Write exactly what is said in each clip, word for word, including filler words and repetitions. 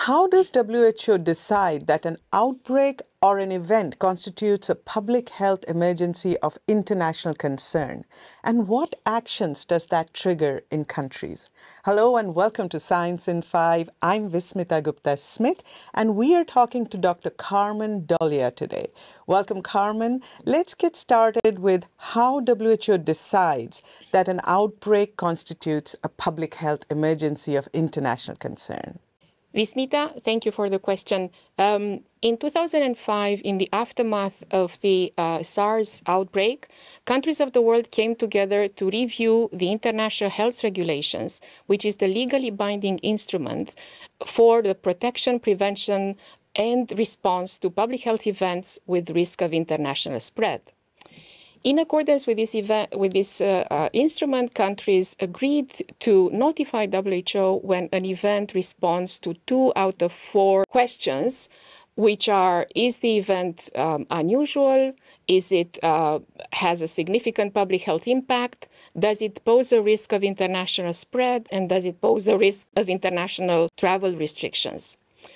How does W H O decide that an outbreak or an event constitutes a public health emergency of international concern? And what actions does that trigger in countries? Hello and welcome to Science in Five. I'm Vismita Gupta-Smith, and we are talking to Doctor Carmen Dolea today. Welcome, Carmen. Let's get started with how W H O decides that an outbreak constitutes a public health emergency of international concern. Vismita, thank you for the question. Um, in two thousand five, in the aftermath of the uh, SARS outbreak, countries of the world came together to review the international health regulations, which is the legally binding instrument for the protection, prevention, and response to public health events with risk of international spread. In accordance with this, event, with this uh, uh, instrument, countries agreed to notify W H O when an event responds to two out of four questions, which are, is the event um, unusual? Is it uh, has a significant public health impact? Does it pose a risk of international spread? And does it pose a risk of international travel restrictions?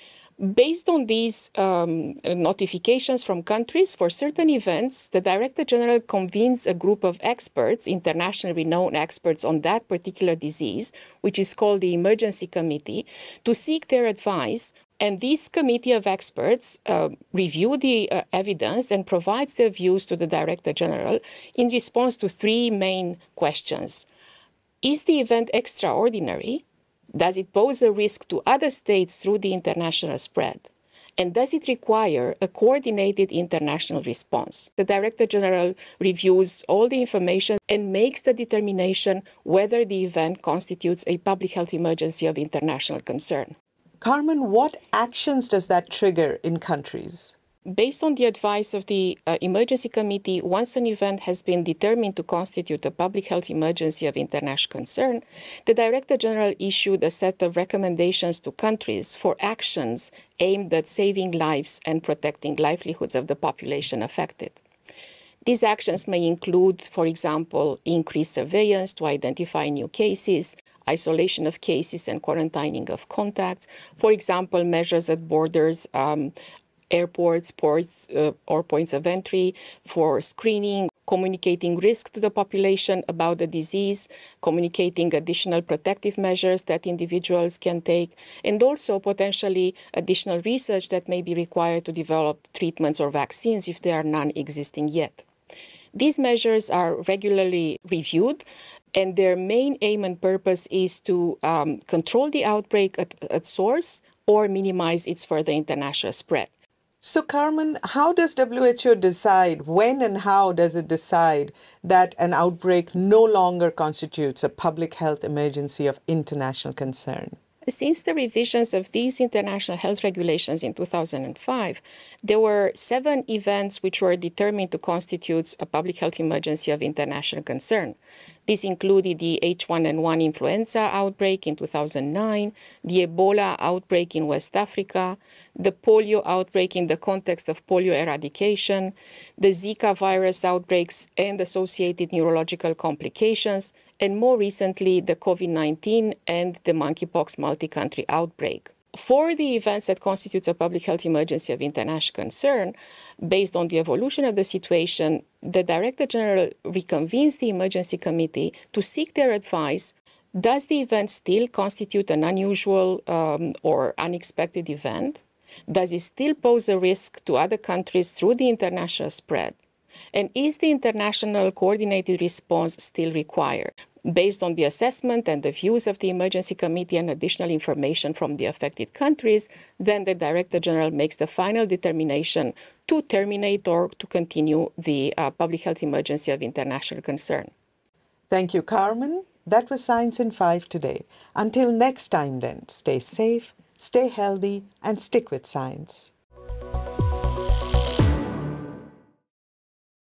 Based on these um, notifications from countries for certain events, the Director General convenes a group of experts, internationally renowned experts on that particular disease, which is called the Emergency Committee, to seek their advice. And this committee of experts uh, review the uh, evidence and provides their views to the Director General in response to three main questions. Is the event extraordinary? Does it pose a risk to other states through the international spread? And does it require a coordinated international response? The Director General reviews all the information and makes the determination whether the event constitutes a public health emergency of international concern. Carmen, what actions does that trigger in countries? Based on the advice of the uh, Emergency Committee, once an event has been determined to constitute a public health emergency of international concern, the Director General issued a set of recommendations to countries for actions aimed at saving lives and protecting livelihoods of the population affected. These actions may include, for example, increased surveillance to identify new cases, isolation of cases and quarantining of contacts, for example, measures at borders, um, airports, ports, uh, or points of entry for screening, communicating risk to the population about the disease, communicating additional protective measures that individuals can take, and also potentially additional research that may be required to develop treatments or vaccines if there are none existing yet. These measures are regularly reviewed, and their main aim and purpose is to um, control the outbreak at, at source or minimize its further international spread. So, Carmen, how does W H O decide, when and how does it decide that an outbreak no longer constitutes a public health emergency of international concern? Since the revisions of these international health regulations in two thousand five, there were seven events which were determined to constitute a public health emergency of international concern. This included the H one N one influenza outbreak in two thousand nine, the Ebola outbreak in West Africa, the polio outbreak in the context of polio eradication, the Zika virus outbreaks and associated neurological complications, and more recently, the COVID nineteen and the monkeypox multi-country outbreak. For the events that constitutes a public health emergency of international concern, based on the evolution of the situation, the Director General reconvenes the Emergency Committee to seek their advice. Does the event still constitute an unusual um, or unexpected event? Does it still pose a risk to other countries through the international spread? And is the international coordinated response still required? Based on the assessment and the views of the Emergency Committee and additional information from the affected countries, then the Director General makes the final determination to terminate or to continue the uh, public health emergency of international concern. Thank you, Carmen. That was Science in Five today. Until next time then, stay safe, stay healthy, and stick with science.